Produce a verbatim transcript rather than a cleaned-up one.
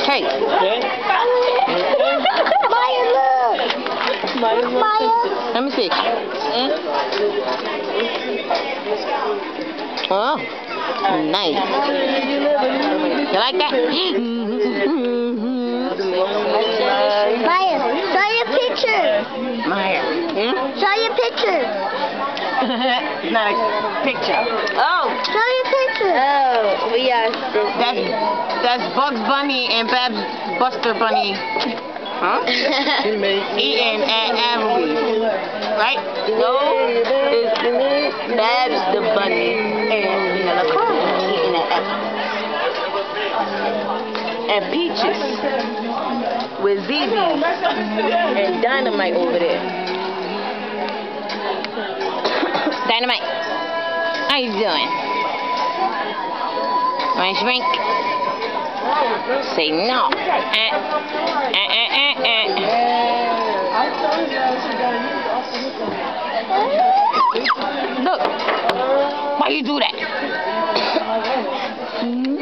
Hey. Maya, look. Maya, Maya. Let me see. Mm. Oh, nice. You like that? Maya, show your picture. Maya. Hmm? Show your picture. It's not a picture. Oh. Show your picture. Oh, we are. That's that's Bugs Bunny and Babs Buster Bunny. Huh? Eating at Applebee's. Right? No, it's Babs the bunny and Vanilla Cone eating at Applebee's. And Peaches with Z B and Dynamite over there. Dynamite. How you doing? Want to drink? Say no. Eh, eh, eh, eh, eh. Look. Why you do that?